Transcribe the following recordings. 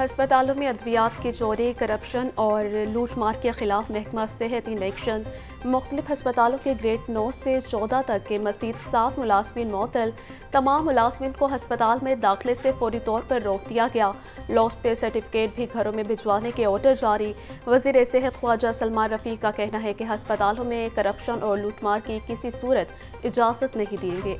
हस्पतालों में अद्वियात की चोरी, करप्शन और लूटमार के खिलाफ महकमा सेहत इन एक्शन। मुख्तलिफ हस्पतालों के ग्रेड 9 से 14 तक के मज़ीद 7 मुलाजमीन मअतल। तमाम मुलाजमीन को हस्पताल में दाखिले से फौरी तौर पर रोक दिया गया। लॉस्ट पे सर्टिफिकेट भी घरों में भिजवाने के ऑर्डर जारी। वज़ीर सेहत ख्वाजा सलमान रफ़ी का कहना है कि हस्पतालों में करप्शन और लूटमार की किसी सूरत इजाज़त नहीं देंगे।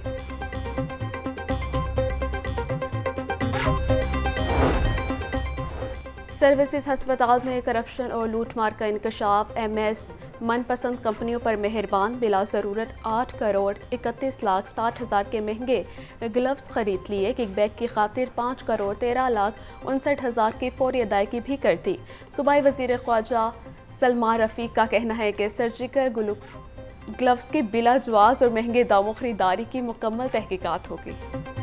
सर्विसेज हस्पताल में करप्शन और लूटमार का इंकशाफ। MS मनपसंद कंपनियों पर मेहरबान, बिला ज़रूरत 8 करोड़ 31 लाख 60 हज़ार के महंगे ग्लव्स खरीद लिए। किक बैक की खातिर 5 करोड़ 13 लाख 59 हज़ार की फौरी अदायगी भी कर दी। सूबाई वज़ीर ख्वाजा सलमान रफ़ी का कहना है कि सर्जिकल ग्लव्स की बिला जवाज़ और महंगे दामों खरीदारी की मुकम्मल तहकीकात होगी।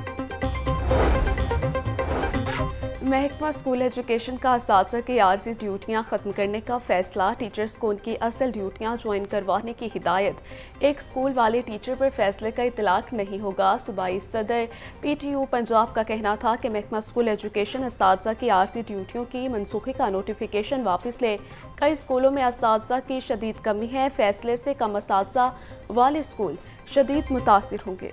महकमा स्कूल एजुकेशन का असातिज़ा की आर्जी ड्यूटियाँ ख़त्म करने का फ़ैसला। टीचर्स को उनकी असल ड्यूटियाँ ज्वाइन करवाने की हिदायत। एक स्कूल वाले टीचर पर फैसले का इतलाक़ नहीं होगा। सूबाई सदर PTU पंजाब का कहना था कि महकमा स्कूल एजुकेशन असातिज़ा की आर्जी ड्यूटियों की मनसूखी का नोटिफिकेशन वापस ले। कई स्कूलों में असातिज़ा की शदीद कमी है। फैसले से कम असातिज़ा वाले स्कूल शदीद मुतासिर होंगे।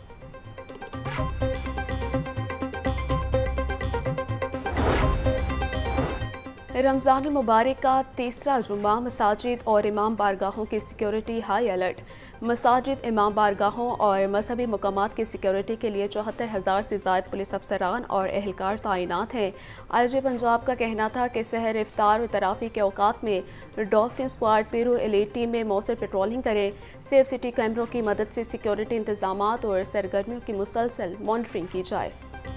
रमज़ान मुबारक का तीसरा जुम्मा। मसाजिद और इमाम बारगाहों की सिक्योरिटी हाई अलर्ट। मसाजिद, इमाम बारगाहों और मजहबी मकामात की सिक्योरिटी के लिए 74,000 से ज़ायद पुलिस अफसरान और एहलकार तैनात हैं। IG पंजाब का कहना था कि शहर इफ्तार और तराफी के औकात में डॉल्फिन स्क्वाड पीरू एलीट टीम में मौसर पेट्रोलिंग करें। सेफ सिटी कैमरों की मदद से सिक्योरिटी इंतजामात और सरगर्मियों की मुसलसल मॉनिटरिंग की जाए।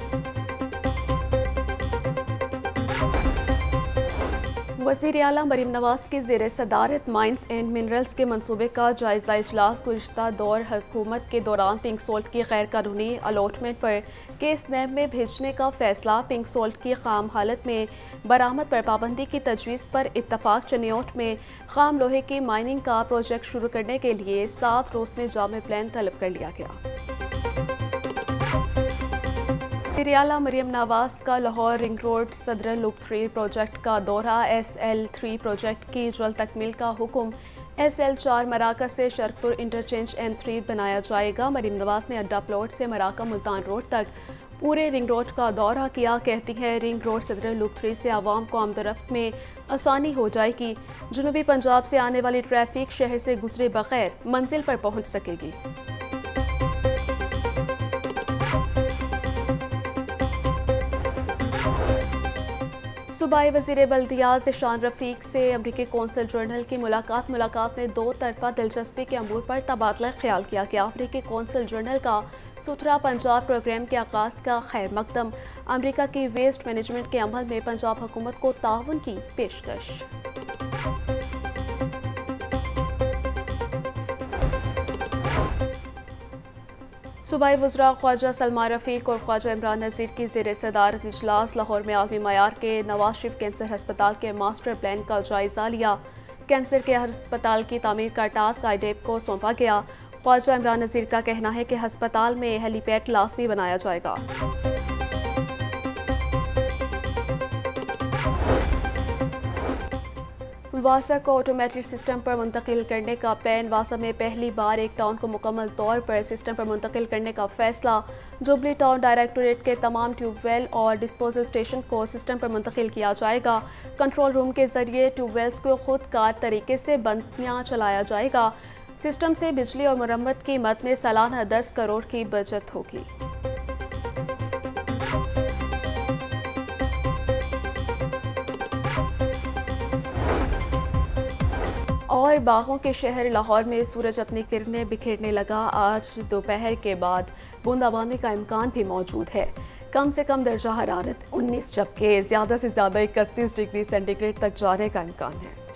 वज़ीर आला मरीम नवाज़ की ज़ेर सदारत माइंस एंड मिनरल्स के मनसूबे का जायज़ा इजलास। गुज़िश्ता दौर हुकूमत के दौरान पिंक सोल्ट की गैर कानूनी अलॉटमेंट पर केस नैब में भेजने का फैसला। पिंक सोल्ट की खाम हालत में बरामद पर पाबंदी की तजवीज़ पर इत्तफाक। चनियोट में खाम लोहे की माइनिंग का प्रोजेक्ट शुरू करने के लिए 7 रोज़ में जामे प्लान तलब कर लिया गया। वज़ीर आला मरीम नवाज़ का लाहौर रिंग रोड सदर लूप 3 प्रोजेक्ट का दौरा। SL3 प्रोजेक्ट की जल्द तकमील का हुक्म। SL4 मराकज़ से शरकपुर इंटरचेंज M3 बनाया जाएगा। मरीम नवाज़ ने अड्डा प्लॉट से मराका मुल्तान रोड तक पूरे रिंग रोड का दौरा किया। कहती है रिंग रोड सदर लूप 3 से आवाम को आमदोरफ्त में आसानी हो जाएगी। जनूबी पंजाब से आने वाली ट्रैफिक शहर से गुजरे बगैर मंजिल पर पहुँच सकेगी। सूबाई वज़ीर बल्दियात ज़ीशान रफ़ीक से अमरीकी कौंसल जनरल की मुलाकात में 2 तरफ़ा दिलचस्पी के अमूर पर तबादला ख्याल किया गया। अमरीकी कौंसल जनरल का सुथरा पंजाब प्रोग्राम के आगाज़ का खैर मकदम। अमरीका की वेस्ट मैनेजमेंट के अमल में पंजाब हुकूमत को ताउन की पेशकश। सूबाई वज़रा ख्वाजा सलमान रफ़ीक और ख्वाजा इमरान नज़ीर की ज़ेर सदारत इजलास। लाहौर में आलमी मयार के नवाज शरीफ कैंसर हस्पताल के मास्टर प्लान का जायज़ा लिया। कैंसर के हस्पताल की तामीर का टास्क IDEP को सौंपा गया। ख्वाजा इमरान नज़ीर का कहना है कि हस्पताल में हेलीपैड लाजमी बनाया जाएगा। वासा को ऑटोमेटिक सिस्टम पर मुंतकिल करने का प्लान। वासा में पहली बार एक टाउन को मुकम्मल तौर पर सिस्टम पर मुंतकिल करने का फैसला। जुबली टाउन डायरेक्टोरेट के तमाम ट्यूबवेल और डिस्पोजल स्टेशन को सिस्टम पर मुंतकिल किया जाएगा। कंट्रोल रूम के जरिए ट्यूबवेल्स को खुद कार तरीके से बंदियाँ चलाया जाएगा। सिस्टम से बिजली और मरम्मत की मद में सालाना 10 करोड़ की बचत होगी। और बागों के शहर लाहौर में सूरज अपनी किरणें बिखेरने लगा। आज दोपहर के बाद बूंदाबांदी का इम्कान भी मौजूद है। कम से कम दर्जा हरारत 19 जबकि ज़्यादा से ज़्यादा 31 डिग्री सेंटीग्रेड तक जाने का इम्कान है।